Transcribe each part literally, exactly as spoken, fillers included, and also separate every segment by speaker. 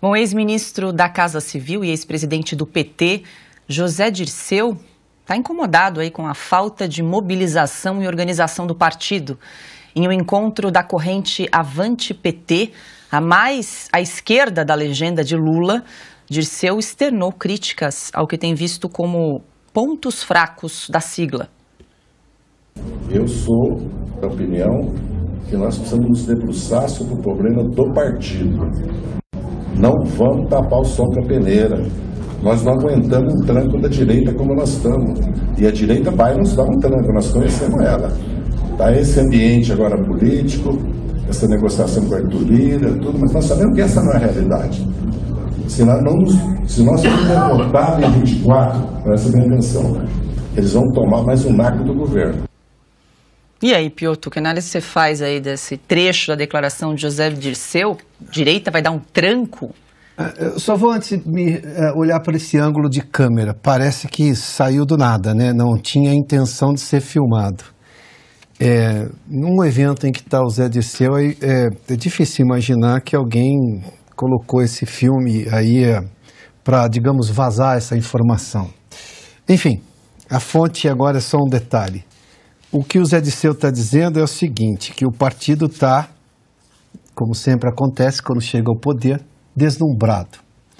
Speaker 1: Bom, o ex-ministro da Casa Civil e ex-presidente do P T, José Dirceu, está incomodado aí com a falta de mobilização e organização do partido. Em um encontro da corrente Avante P T, a mais à esquerda da legenda de Lula, Dirceu externou críticas ao que tem visto como pontos fracos da sigla.
Speaker 2: Eu sou da opinião que nós precisamos nos debruçar sobre o problema do partido. Não vamos tapar o sol com a peneira. Nós não aguentamos um tranco da direita como nós estamos. E a direita vai nos dar um tranco, nós conhecemos ela. Tá esse ambiente agora político, essa negociação com a Arthur Lira, tudo, mas nós sabemos que essa não é a realidade. Se nós, não, se nós formos derrotados em vinte e quatro, presta bem atenção, eles vão tomar mais um naco do governo.
Speaker 1: E aí, Piotr, que análise você faz aí desse trecho da declaração de José Dirceu? Direita vai dar um tranco?
Speaker 3: Eu só vou antes me uh, olhar para esse ângulo de câmera. Parece que saiu do nada, né? Não tinha a intenção de ser filmado. É, num evento em que está o Zé Dirceu, é, é difícil imaginar que alguém colocou esse filme aí é, para, digamos, vazar essa informação. Enfim, a fonte agora é só um detalhe. O que o Zé Dirceu está dizendo é o seguinte, que o partido está, como sempre acontece quando chega ao poder, deslumbrado.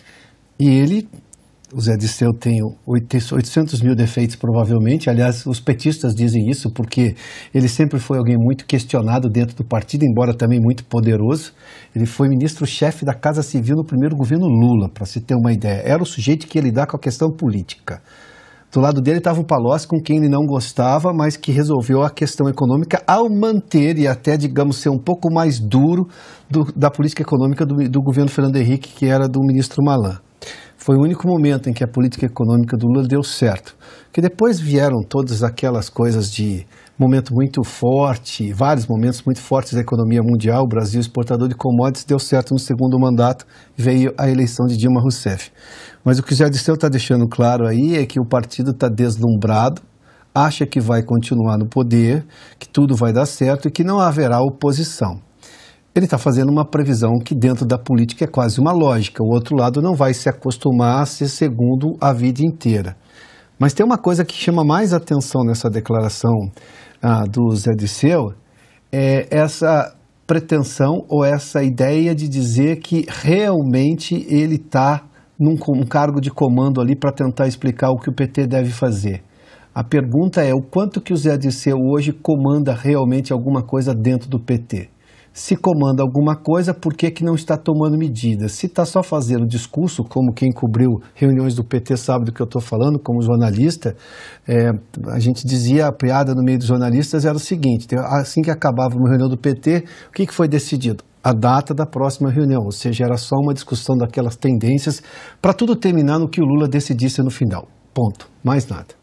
Speaker 3: E ele, o Zé Dirceu, tem oitocentos mil defeitos provavelmente, aliás, os petistas dizem isso porque ele sempre foi alguém muito questionado dentro do partido, embora também muito poderoso. Ele foi ministro-chefe da Casa Civil no primeiro governo Lula, para se ter uma ideia. Era o sujeito que ia lidar com a questão política. Do lado dele estava o Palocci, com quem ele não gostava, mas que resolveu a questão econômica ao manter e até, digamos, ser um pouco mais duro do, da política econômica do, do governo Fernando Henrique, que era do ministro Malan. Foi o único momento em que a política econômica do Lula deu certo. Que depois vieram todas aquelas coisas de momento muito forte, vários momentos muito fortes da economia mundial, o Brasil exportador de commodities, deu certo no segundo mandato, veio a eleição de Dilma Rousseff. Mas o que o Zé Dirceu está deixando claro aí é que o partido está deslumbrado, acha que vai continuar no poder, que tudo vai dar certo e que não haverá oposição. Ele está fazendo uma previsão que dentro da política é quase uma lógica, o outro lado não vai se acostumar a ser segundo a vida inteira. Mas tem uma coisa que chama mais atenção nessa declaração ah, do Zé Dirceu, é essa pretensão ou essa ideia de dizer que realmente ele está num um cargo de comando ali para tentar explicar o que o P T deve fazer. A pergunta é o quanto que o Zé Dirceu hoje comanda realmente alguma coisa dentro do P T. Se comanda alguma coisa, por que que não está tomando medidas? Se está só fazendo discurso, como quem cobriu reuniões do P T sabe do que eu estou falando, como jornalista, é, a gente dizia, a piada no meio dos jornalistas era o seguinte, assim que acabava uma reunião do P T, o que que foi decidido? A data da próxima reunião, ou seja, era só uma discussão daquelas tendências para tudo terminar no que o Lula decidisse no final. Ponto. Mais nada.